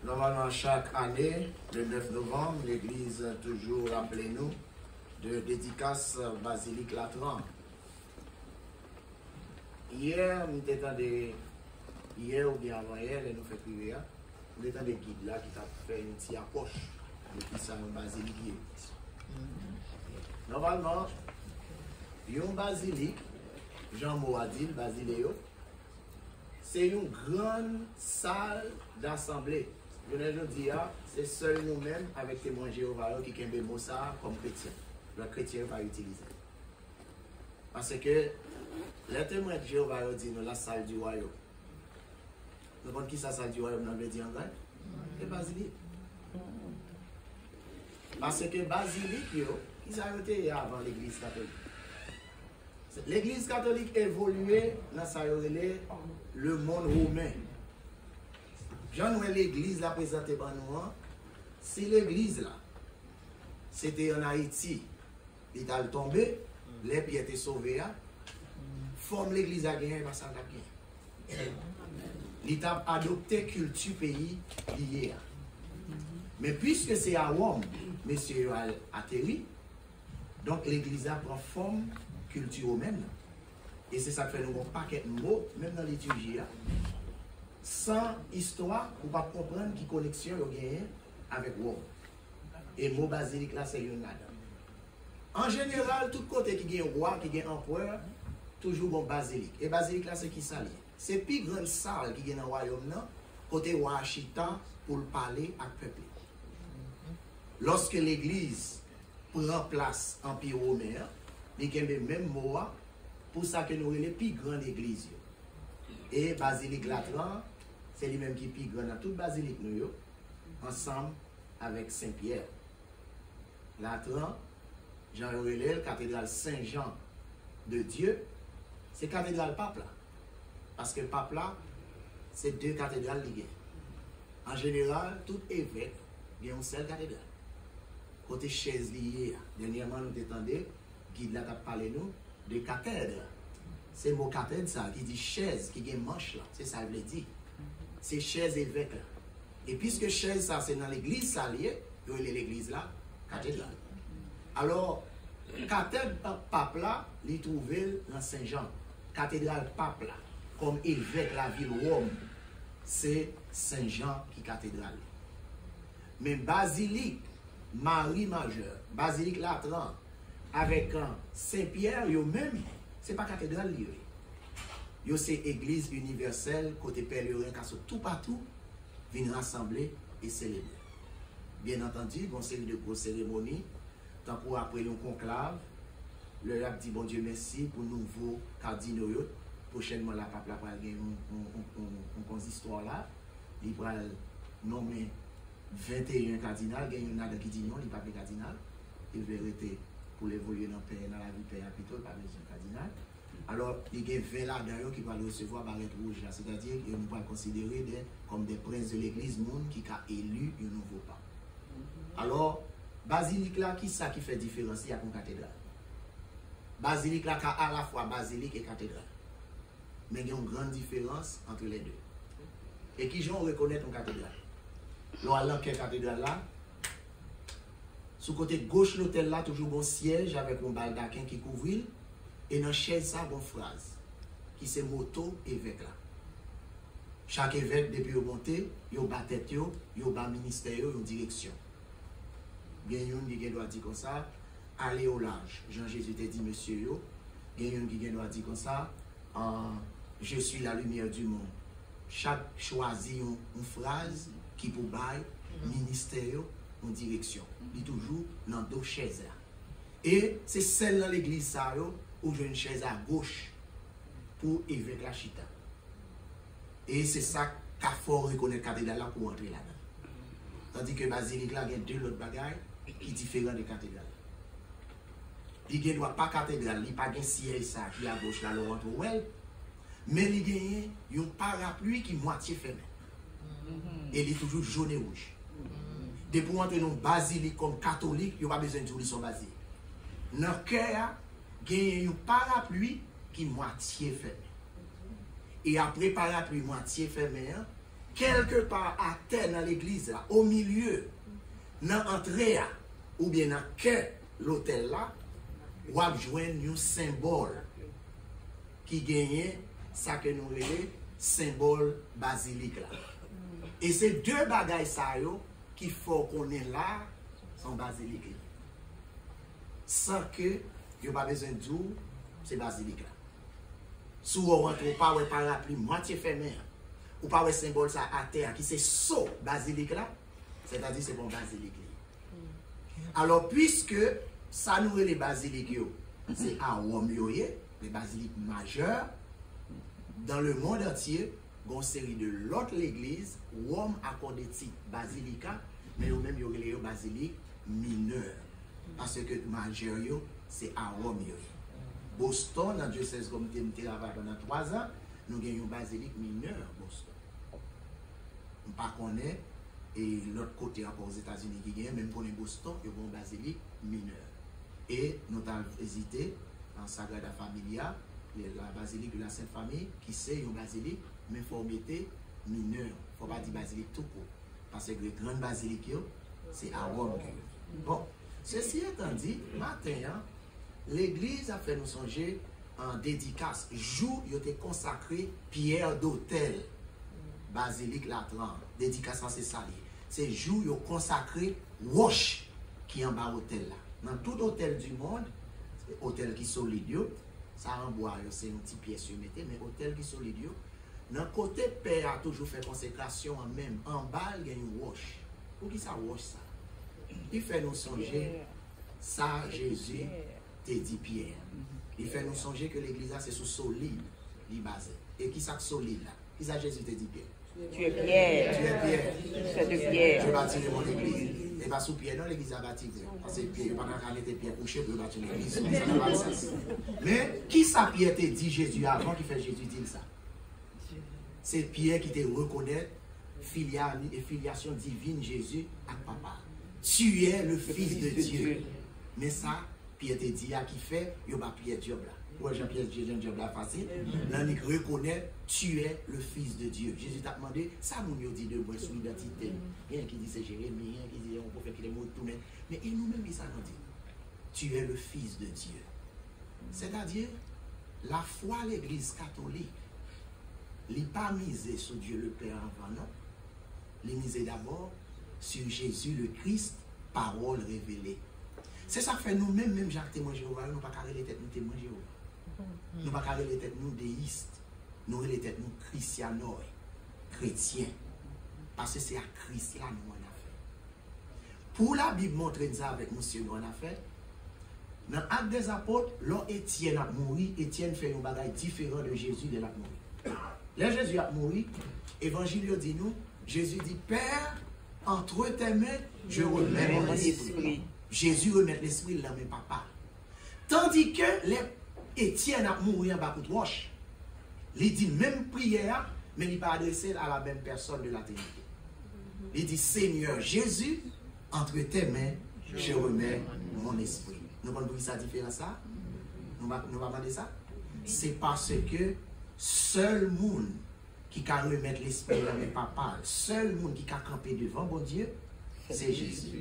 Normalement, chaque année, le 9 novembre, l'Église toujours rappelle nous de dédicace Basilique Latran. Hier, nous étions hier ou bien avant-hier, nous faisons prier, nous étions des guides là qui ont fait une petite approche de qui ça une basilique. Normalement, une basilique, Jean Moadil, Basiléo, c'est une grande salle d'assemblée. Je veux dire, c'est seul nous-mêmes avec témoins Jéhovah qui ont ça comme chrétien. Le chrétien va utiliser. Parce que les témoins de Jéhovah disent nous la salle du royaume. Vous comprenez qui c'est la salle du royaume dans le dit en grec? C'est basilique. Parce que basilique, ils ont été avant l'église catholique. L'église catholique évoluait dans sa le monde romain. Jean l'église la présentée par nous. Si l'église là, c'était en Haïti, il a tombé, les pieds étaient sauvés, forme l'église a gagné, pas ça a gagné. Il a adopté culture pays lié. Mais puisque c'est à Rome, monsieur a atterri, donc l'église a pris forme culture romaine. Et c'est ça qui fait nous un paquet de mots, même dans la liturgie. Sans histoire, on ne peut pas comprendre qui connexion il y a avec Rome. Et le mot basilique là, c'est une nada. En général, tout côté qui a un roi, qui a un empereur, toujours un basilique. Et basilique là, c'est qui ça? C'est la plus grande salle qui est dans le royaume, côté roi Chita, pour parler avec le peuple. Lorsque l'église prend place en empire romain, il y a le même mot pour ça que nous avons les plus grandes églises. Et basilique Latran, c'est lui-même qui est plus grand dans toute basilique nous, ensemble avec Saint-Pierre. Latran, Jean-Aurélien, cathédrale Saint-Jean de Dieu, c'est cathédrale pape là. Parce que pape là, c'est deux cathédrales liées. En général, tout évêque, il y a une seule cathédrale. Côté chaise liée, dernièrement nous entendons, guide là t'a parlé nous de cathèdre. C'est le mot cathèdre ça, qui dit chaise, qui a une manche là, c'est ça qu'il veut dire. C'est chaise évêque là. Et puisque chaise ça c'est dans l'église ça lié, il y a l'église là, cathédrale. Alors, cathèdre pape là, il trouvé dans Saint-Jean. Cathédrale pape là, comme évêque la ville Rome, c'est Saint-Jean qui est cathédrale. Mais basilique, Marie majeure, basilique Latran, avec Saint-Pierre, yo même, c'est pas cathédrale liée. Yo c'est église universelle, côté pèlerin, qui sont tout partout, viennent rassembler et célébrer. Bien entendu, il y a une série de grosses cérémonies, tant pour après un conclave, le rap dit bon Dieu merci pour nouveau cardinaux. Prochainement, la pape va avoir une consistoire là, il va nommer 21 cardinals, il y en a qui dit non, il n'y a pas de cardinal, il va arrêter pour évoluer dans la vie de Père Apitol, pas besoin de cardinal. Alors, il y a 20 là-dedans qui vont recevoir barrette rouge, c'est-à-dire que nous pouvons considérer comme des princes de l'église monde qui a élu un nouveau pape. Alors, basilique là, qui ça qui fait différence avec une cathédrale? Basilique là, qui a à la fois basilique et cathédrale. Mais il y a une grande différence entre les deux. Et qui j'en reconnaître une cathédrale? L'on cathédrale là, sous côté gauche l'hôtel là, toujours un siège avec un baldaquin qui couvre. Et dans chaise ça, une phrase qui c'est moto évêque là. Chaque évêque, depuis qu'il monte, il bat tête, il bat ministère, il a direction. Bien qui doit dire comme ça, aller au large. Jean-Jésus t'a dit, monsieur, bien qui doit dire comme ça, je suis la lumière du monde. Chaque choisit une phrase qui pour bailler ministère en direction. Il est toujours dans deux chaises là. Et c'est celle dans l'église ça où j'ai une chaise à gauche pour évêque la chita. Et c'est ça qu'il faut reconnaître cathédrale là pour entrer là-dedans. Tandis que basilique là, il y a deux autres bagailles qui sont différents de cathédrale. Il ne doit pas cathédrale, il n'y a pas de siège ça qui est à gauche là, le rentre well. Mais il y a un parapluie qui est moitié fermé. Et il est toujours jaune et rouge. Depuis pour entrer dans une basilique comme catholique, il n'y a pas besoin de dire son basilique. Dans le cœur, il y a un parapluie qui est moitié fermé. Et après parapluie moitié fermé, quelque part à terre dans l'église, là, au milieu, dans l'entrée, ou bien dans que l'hôtel là, ou à joindre un symbole qui gagne ça que nous appelons symbole basilique là. Et ces deux bagailles ça yo qu'il faut qu'on ait là sont basilique. Sans que yo pas besoin de dire c'est basilique là. Si vous rentrez pas ouais parapluie moitié fermé ou pas ouais symbole ça à terre qui c'est saut basilique là, c'est-à-dire c'est bon basilique. Alors puisque ça nous les basiliques yo, c'est à Rome yo, les basiliques majeures dans le monde entier, il y a une série de l'autre l'église, Rome accorde titre basilica, mais eux même ils ont basilique mineure. Parce que majeur c'est à Rome. Boston, dans diocèse comme tu travaillé pendant 3 ans, nous avons une basilique mineure Boston. On ne connaît pas, et l'autre côté encore aux États-Unis qui gagne, même pour les Boston, il y a une basilique mineure. Et nous avons hésité en Sagrada Familia, la basilique de la Sainte Famille, qui c'est une basilique, mais il faut mettre mineure. Il ne faut pas dire basilique tout court. Parce que les grandes basiliques, c'est à Rome. Bon, ceci étant dit, matin, l'église a fait nous songer en dédicace. Jour, il était consacré pierre d'autel, basilique Latran. Dédicace, c'est ça. C'est jour, il a consacré roche qui est en bas hôtel là. Dans tout hôtel du monde, hôtel qui est solide, ça en bois, c'est une petite pièce, mais hôtel qui est solide, dans le côté père a toujours fait consécration en même. En bas, il y a une roche. Pour qui ça roche ça? Il fait nous songer, ça Jésus te dit Pierre. Il fait nous songer que l'église c'est sous solide, il basé. Et qui ça solide là? Qui ça Jésus te dit Pierre? Tu es Pierre. Tu es Pierre. Tu es de Pierre. Je bâtirai mon église. Et pas sous Pierre, non, l'église a bâti. Parce que Pierre, pendant qu'elle était Pierre couché pour bâtir l'église. Mais qui ça Pierre te dit Jésus avant qui fait Jésus dire ça? C'est Pierre qui te reconnaît filiation divine Jésus à papa. Tu es le Fils de Dieu. Mais ça, Pierre te dit à qui fait, il n'y a pas Pierre Dieu là. Ouais, Jean-Pierre Dieu là facile. Là, il reconnaît, tu es le Fils de Dieu. Jésus t'a demandé, ça nous dit de moi sur l'identité. Il y a qui dit c'est Jérémie, il y a qui dit on prophète qui est mot tout net. Mais il nous-mêmes, il ça nous dit, tu es le Fils de Dieu. C'est-à-dire, la foi à l'Église catholique, il n'est pas misé sur Dieu le Père avant, non. Il est misé d'abord sur Jésus le Christ, parole révélée. C'est ça que fait nous-mêmes, même Jacques témoin Jéhovah, nous ne pouvons pas carrer les têtes nous témoins Jéhovah. Nous ne pouvons pas carrer les têtes nous déistes. Nous les têtes nous christianoïs, chrétiens. Parce que c'est à Christ là nous en a fait. Pour la Bible montrer ça avec monsieur nous en a fait, dans l'Acte des Apôtres, lorsque Étienne a mouru, Étienne fait un bagage différent de Jésus de la mouru. Là, Jésus a mouru, l'évangile dit nous, Jésus dit, Père, entre tes mains, je remets mon esprit. Jésus remet l'esprit dans mes papas. Tandis que Étienne a mouru en bas de roche. Il dit même prière, mais il n'est pas adressé à la même personne de la Trinité. Il dit, Seigneur Jésus, entre tes mains, je remets mon esprit. Nous comprenons ça différent ça? Nous va demander ça? C'est parce que seul monde qui peut remettre l'esprit dans mes papas, seul monde qui peut camper devant bon Dieu, c'est Jésus.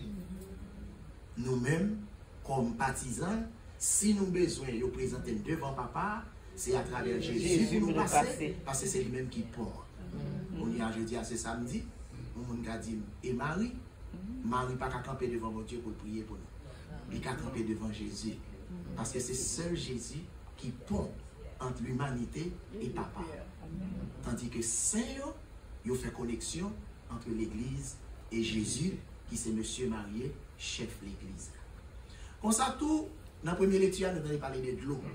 Nous-mêmes, comme partisans, si nous avons besoin de nous présenter devant papa, c'est à travers Jésus pour nous passer, parce que c'est lui-même qui porte. On y a jeudi à ce samedi, on a dit, et Marie n'a pas qu'à camper devant mon Dieu pour prier pour nous. Il a campé devant Jésus. Parce que c'est seul Jésus qui pond entre l'humanité et papa. Tandis que Saint, il fait connexion entre l'Église et Jésus, qui c'est Monsieur marié, chef de l'Église. Comme ça, tout, dans la première lecture, nous allons parler de l'eau.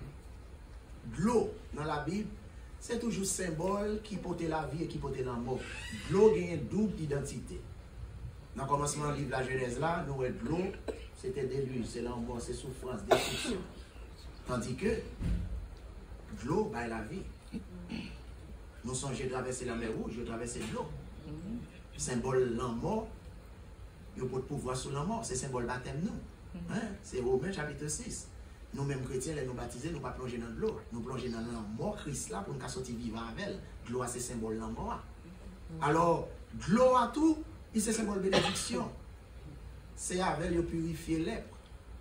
L'eau, dans la Bible, c'est toujours symbole qui porte la vie et qui porte la mort. L'eau a une double identité. Dans le commencement du livre de la Genèse, là, nous avons l'eau, c'était déluge, c'est la mort, c'est souffrance, destruction. Tandis que l'eau, bah, la vie. Nous sommes, j'ai traversé la mer Rouge, j'ai traversé l'eau. Symbole la mort, il faut pouvoir sur la mort, c'est symbole baptême nous. Hein? C'est Romains chapitre 6. Nous-mêmes chrétiens, les nous baptisés, nous ne pas plonger dans l'eau. Nous plongeons dans la mort Christ là pour nous sortir vivant avec elle. L'eau, c'est symbole de la mort. Alors, de l'eau à tout, il c'est symbole de bénédiction. C'est avec le purifier lèpre.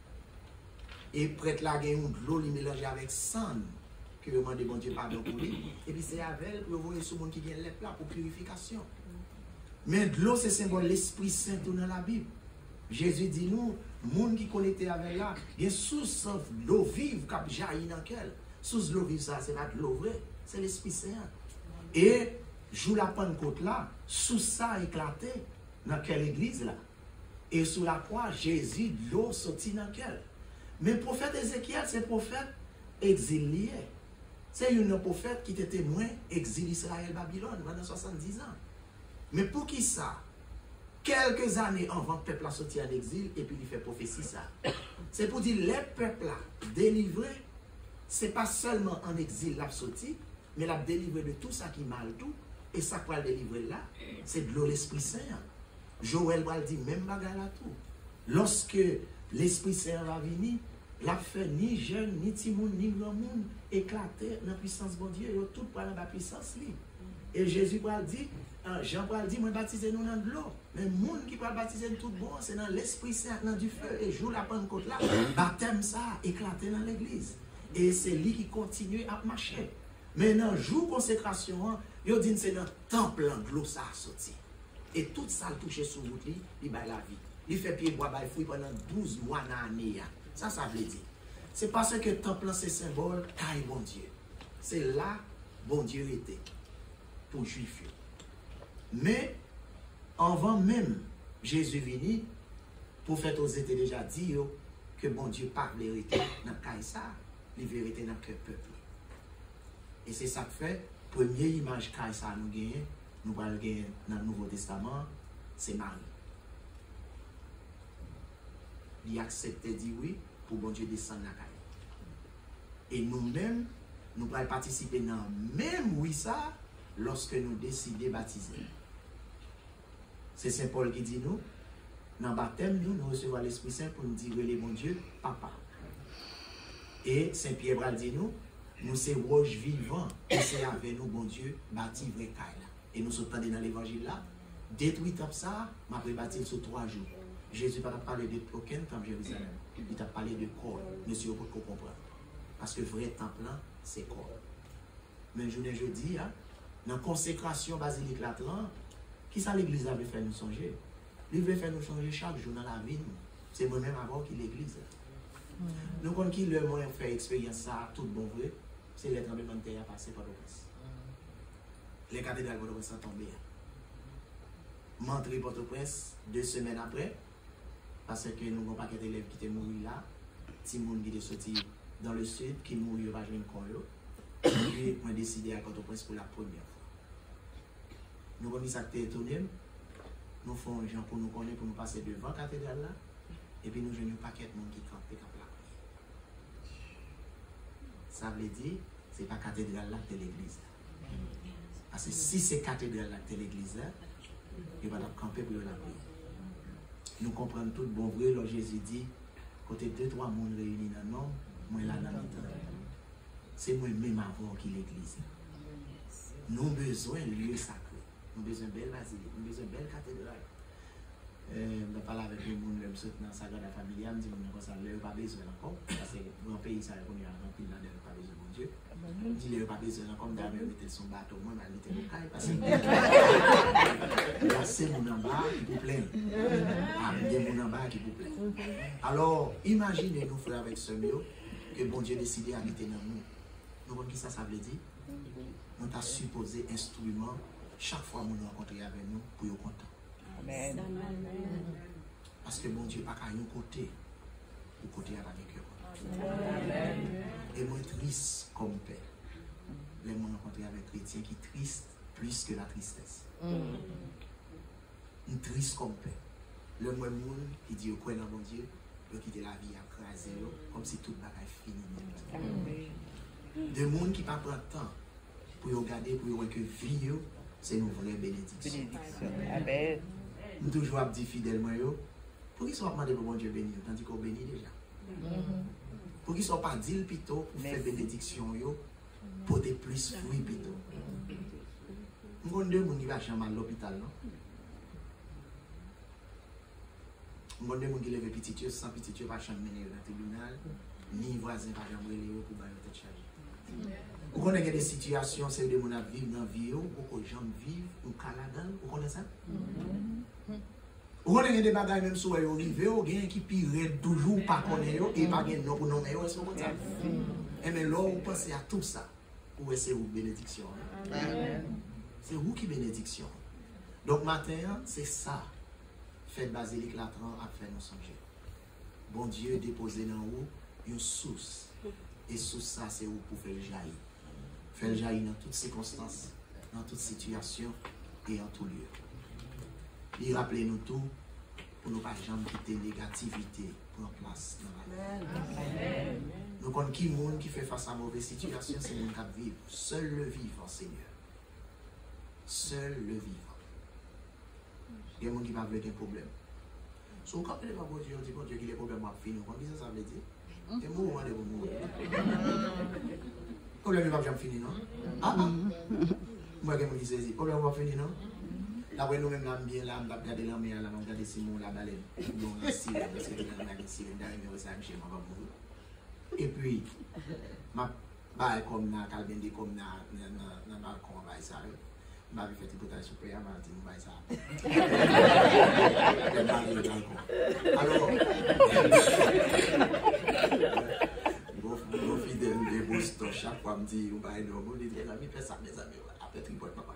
Et prêtre là, il y a de l'eau, il mélange avec sang. Que vous demandez bon Dieu pardon pour lui. Et puis c'est avec pour vous voyez ce monde qui vient lèpre là pour purification. Mais de l'eau, c'est symbole de l'Esprit Saint dans la Bible. Jésus dit nous, le monde qui connecté avec là, il y a une source d'eau vive qui jaillit dans quelle. Source de l'eau vive, ça, c'est pas de l'eau vraie, c'est l'Esprit Saint. Et, jour la Pentecôte là, sous ça éclaté dans quelle église là. Et sous la croix, Jésus, de l'eau sortit dans quelle. Mais le prophète Ézéchiel, c'est le prophète exilé. C'est un prophète qui était témoin exil Israël-Babylone pendant 70 ans. Mais pour qui ça? Quelques années avant, le peuple a sorti en exil et puis il fait prophétie ça. C'est pour dire les peuples délivrés, ce n'est pas seulement en exil l'a sorti, mais l'a délivré de tout ça qui mal tout. Et ça quoi le délivrer là, c'est de l'eau l'Esprit Saint. Joël va le dire même bagarre là tout. Lorsque l'Esprit Saint va venir, l'a fait ni jeune, ni timoun, ni grand monde éclater dans la puissance de Dieu, tout pour la puissance libre. Et Jésus va le dire, Jean va le dire, moi baptisez nous dans de l'eau. Mais le monde qui va baptiser tout bon, c'est dans l'Esprit Saint, dans du feu. Et jour la Pentecôte là, baptême ça, éclaté dans l'église. Et c'est lui qui continue à marcher. Mais dans le jour de consécration, il dit c'est dans le temple de l'eau ça a sorti. Et tout ça le touche sur vous, il va la vie. Il fait pied bois, il fouille pendant 12 mois dans l'année. Ça veut dire. C'est parce que le temple c'est symbole, caille bon Dieu. C'est là bon Dieu était pour juifs. Mais avant même Jésus venu, le prophète Osée était déjà dit que bon Dieu parle la vérité dans le Caïsar, la vérité dans le peuple. Et c'est ça que fait, première image Caïsar nous gagne, nous allons gagner dans le Nouveau Testament, c'est Marie. Il accepte de dire oui pour bon Dieu descendre la caille. Et nous-mêmes, nous allons participer dans le même oui ça lorsque nous décidons de baptiser. C'est Saint Paul qui dit nous, dans le baptême, nous recevons l'Esprit Saint pour nous dire les bon Dieu, papa. Et Saint Pierre va dire nous sommes roches vivantes, et c'est avec nous, bon Dieu, bâti vrai caille. Et nous sommes dans l'évangile là, détruit comme ça, m'a bâti sur 3 jours. Jésus n'a pas parlé de aucun temple Jérusalem. Il a parlé de corps. Monsieur, vous pouvez comprendre. Parce que le vrai temple, c'est corps. Mais je dis, dans la consécration basilique là, qui ça l'église avait fait nous songer? Il veut faire nous changer chaque jour dans la vie. C'est moi-même avant qu'il l'église. Nous connaissons qui le moyen de faire expérience ça, tout bon vrai, c'est les tremblements de terre passé par le prince. Les cathédrales de Port-au-Prince sont tombées. Montré Port-au-Prince 2 semaines après. Parce que nous avons pas quelques élèves qui étaient morts là, Timoun qui est sorti dans le sud, qui mourut pas jouer un corps. Et on a décidé à Port-au-Prince pour la première fois. Nous avons dit ça qui était étonné. Nous faisons gens pour nous connaître, pour nous passer devant la cathédrale là. Et puis nous jouons un paquet de monde qui campent la ça veut dire, ce n'est pas la cathédrale là que l'église. Parce que si c'est la cathédrale là que l'église, il va camper pour la prière. Nous comprenons tout bon vrai, là Jésus dit, côté 2-3 monde réunis dans le nom, moi là dans le temps. C'est moi-même avant qui l'église. Nous avons besoin de lieu sacré. Nous avons besoin de belle basilique, nous avons besoin de belle cathédrale. Je parle avec les gens qui sont dans la Sagrada Familia, je dis que ça ne pas besoin encore. Parce que dans le pays, ça a connu un pile là, pas besoin de Dieu. Je dis que pas besoin encore, d'ailleurs, mettez son bateau, moi, je vais le caille. Parce que c'est mon en bas qui vous plaît. Il y a mon en bas qui vous plaît. Alors, imaginez-nous, frères, avec ce mieux, que bon Dieu décide d'habiter dans nous. Nous voyons qui ça veut dire? Nous avons supposé instrument chaque fois que nous rencontrons avec nous pour être content. Amen. Parce que bon Dieu n'a pas qu'à nous côté, pour côté avec eux. Et moi triste comme père. Les gens rencontrés avec chrétiens qui triste plus que la tristesse. Une triste comme père. Le moins monde qui dit au coin dans mon Dieu, il quitter la vie à craser comme si tout le bagage fini. De monde qui ne prend pas de temps pour regarder, pour voir que vie, c'est une vraie bénédiction. Amen. Nous toujours dit fidèlement, pour qu'ils ne soient pas demandés pour bon Dieu béni, tandis qu'on bénit déjà. Pour qu'ils ne soient pas dit plutôt pour faire bénédiction, pour des plus fruits plutôt. Je connais deux personnes qui vont jamais à l'hôpital, non? Je connais deux personnes qui lèvent petit yeux, sans petit yeux, pas jamais mener dans le tribunal, ni voisin, pas jamais mener pour bailler tête chargée. Vous connaissez des situations, c'est des gens qui vivent dans la vie, beaucoup de gens vivent au Canada, vous connaissez ça? Vous connaissez des bagages même sur les rives, vous avez qui pire toujours pas connaître et pas gagner non pour nommer, est-ce que vous ça? Et mais là, vous pensez à tout ça, où est-ce que vous bénédiction? C'est vous qui bénédiction. Donc matin, c'est ça. Faites basilique latran à faire nous songer. Bon Dieu déposé dans vous une source. Et source ça, c'est vous pour faire jaillir. Faire jaillir dans toutes circonstances, dans toutes situations et en tout lieu. Et rappelez-nous tout pour ne pas jamais quitter négativité pour en place dans la vie. Nous connaissons qui monde qui fait face à une mauvaise situation, c'est le monde qui vit. Seul le vivant, Seigneur. Seul le vivant. Il y a des gens qui ne peuvent pas avoir de problème. Si vous ne pas bon Dieu, on dit bon Dieu qu'il y a des problèmes à finir. Qu'est-ce que ça veut dire? Et moi, on va mourir. Le problème ne va pas finir, non? Ah ah. Moi, je me dis, le problème ne va pas finir, non? Là, nous-mêmes, là, bien là, on va regarder la mer, là, on va regarder Simon, la baleine. On a sirène, parce que on a une sirène derrière, ça me chez moi, va mourir. Et puis, ma balle comme na, calbende comme na balcon, on va ça. Je vais faire des potages sur le matin, on va ça. Alors, mon fidèle de Boston, chaque fois, me dit, on va aller au monde, il dit, mes fais ça, mes amis, après, tripote, papa.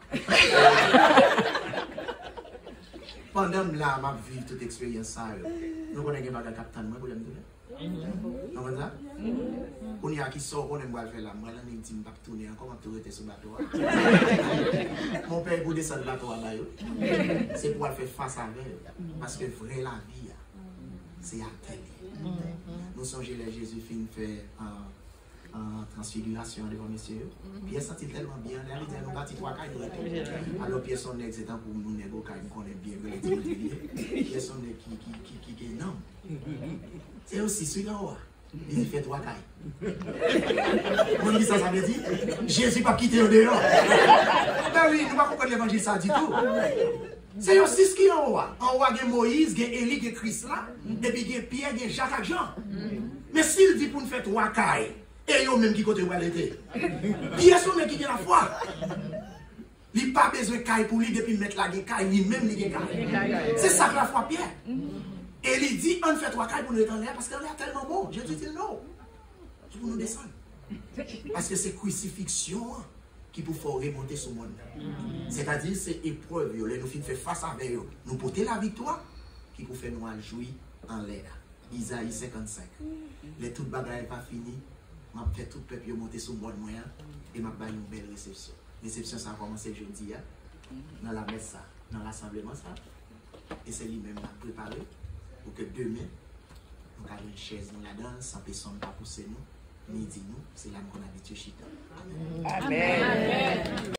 Pendant là, ma vie, toute expérience, ça, nous connaissons pas le capitaine, moi, pour le dire. Vous comprenez ça? On y a qui sort, on aime faire la moi, là, on dit, je vais tourner, comment tu étais sur le bateau? Mon père, pour descendre le bateau, c'est pour faire face à elle. Parce que vrai, la vie, c'est à terre. Nous sommes les Jésus fin fait en transfiguration devant messieurs. Pierre sentit tellement bien, il dit, nous bâtis trois cailles. Alors, Pierre son ex, c'est pour nous négocier, nous connaissons bien le Pierre son ex qui est non. C'est aussi celui-là. Il fait trois cailles. On dit ça, ça veut dire Jésus n'a pas quitté au dehors. Ben oui, nous ne pouvons pas comprendre l'évangile, ça dit tout. C'est aussi ce qui est en haut. En haut, il y a Moïse, il y a Élie, il y a Christ là, et puis il y a Pierre, il y a Jacques et Jean. Mais s'il dit pour nous faire trois cailles, et eux même qui côté où elle était, Pierre son mec qui vient la foi. Il n'a pas besoin de caille pour lui depuis mettre la caille, lui-même il a caille. C'est ça que la foi Pierre. Et il dit, on fait trois cailles pour nous être en l'air parce qu'on est tellement bon. Je dis non. C'est pour nous descendre. Parce que c'est crucifixion qui peut faire remonter ce monde. C'est-à-dire, c'est épreuve. Nous faisons face avec eux. Nous porter la victoire qui peut faire nous jouir en l'air. Isaïe 55. Les toutes bagailles pas fini. Je vais faire tout le peuple monter sur le monde moyen et je vais faire une belle réception. Réception, ça a commencé jeudi, dans la messe, dans l'assemblement. Et c'est lui-même qui a préparé pour que demain, nous avons une chaise dans la danse, sans personne pas pousser nous, ni dit nous, c'est là qu'on habite chita. Amen. Amen.